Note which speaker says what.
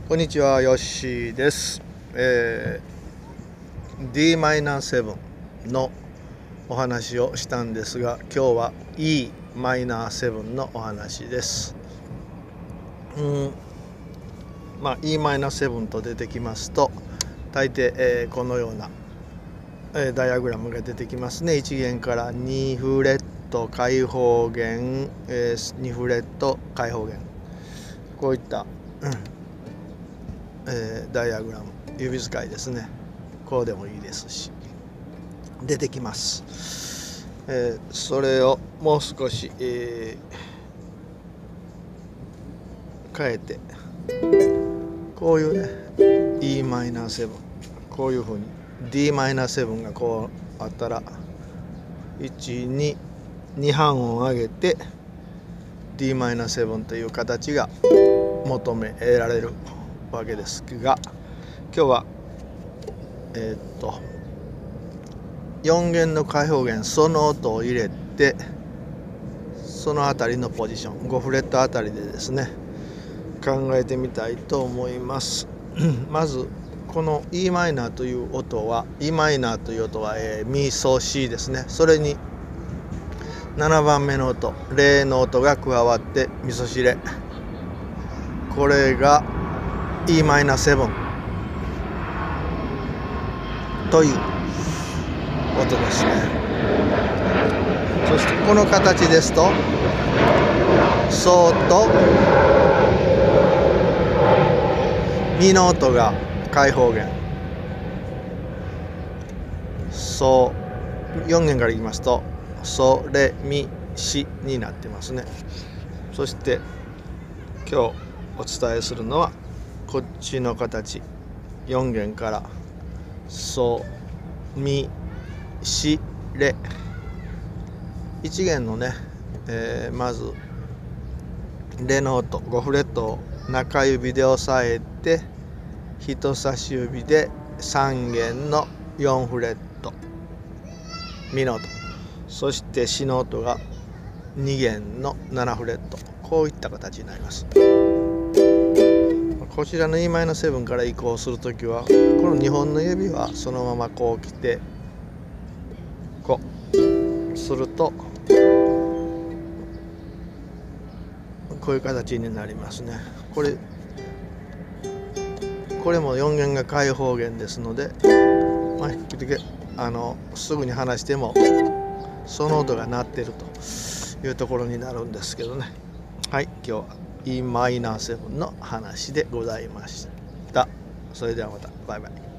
Speaker 1: こんにちは、ヨッシーです。Dm7 のお話をしたんですが、今日は Em7 のお話です。Em7 と出てきますと、大抵、このような、ダイアグラムが出てきますね。1弦から2フレット開放弦、2フレット開放弦、こういった、ダイアグラム、指使いですね。こうでもいいですし出てきます。それをもう少し、変えて、こういうね Em7、こういうふうに Dm7 がこうあったら2半音上げて Dm7 という形が求められるわけですが、今日は4弦の開放弦、その音を入れて、そのあたりのポジション、5フレットあたりでですね、考えてみたいと思います。まずこの Em という音は、Em という音は、ミソシですね。それに7番目の音、レの音が加わってミソシレ、これが Em7 という音ですね。そしてこの形ですと、ソとミの音が開放弦、ソ4弦からいきますとソレミシになってますね。そして今日お伝えするのはこっちの形、4弦からソミシレ、1弦のね、まずレの音、5フレットを中指で押さえて、人差し指で3弦の4フレットミの音、そしてシの音が2弦の7フレット、こういった形になります。こちらの Em7 から移行するときは、この2本の指はそのままこう来て、こうするとこういう形になりますね。これも4弦が開放弦ですので、すぐに離してもその音が鳴っているというところになるんですけどね。はい、今日は Em7 の話でございました。それではまた、バイバイ。